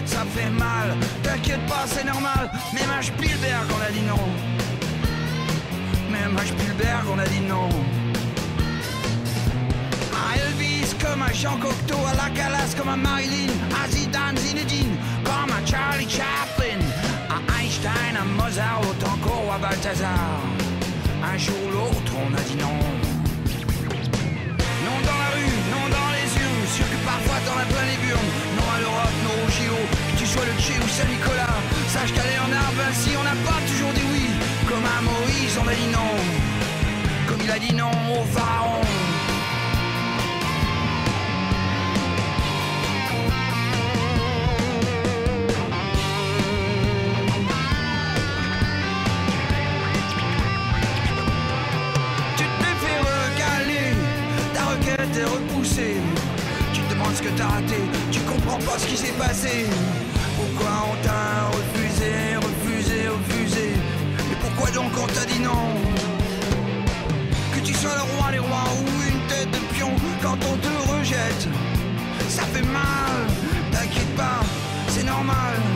tête, ça fait mal. T'inquiète pas, c'est normal. Même à Spielberg, on a dit non. Même à Spielberg, on a dit non. À Elvis comme à Jean Cocteau, à la Calas comme à Marilyn, à Zidane, Zinedine, comme à Charlie Chaplin, à Einstein, à Mozart, au Tango, à Balthazar. Un jour ou l'autre, on a dit non. Non dans la rue, non dans les urnes, sûr que parfois t'en as plein les burnes. Non à l'Europe, non au JO, que tu sois le Tché ou Saint-Nicolas. Sache qu'à Léonard Vinci, on n'a pas toujours dit oui. Comme à Moïse, on a dit non. Comme il a dit non au pharaon. T'es repoussé, tu te demandes ce que t'as raté, tu comprends pas ce qui s'est passé. Pourquoi on t'a refusé, refusé, refusé? Et pourquoi donc on t'a dit non? Que tu sois le roi des rois ou une tête de pion, quand on te rejette, ça fait mal. T'inquiète pas, c'est normal.